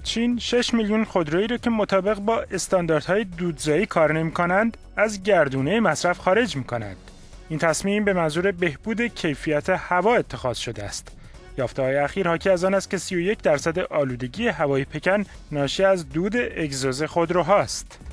چین 6 میلیون خودرویی را که مطابق با استانداردهای دودزایی کار نمی‌کنند از گردونه مصرف خارج می‌کند. این تصمیم به منظور بهبود کیفیت هوا اتخاذ شده است. یافته‌های اخیر حاکی از آن است که 31% آلودگی هوای پکن ناشی از دود اگزوز خودروهاست.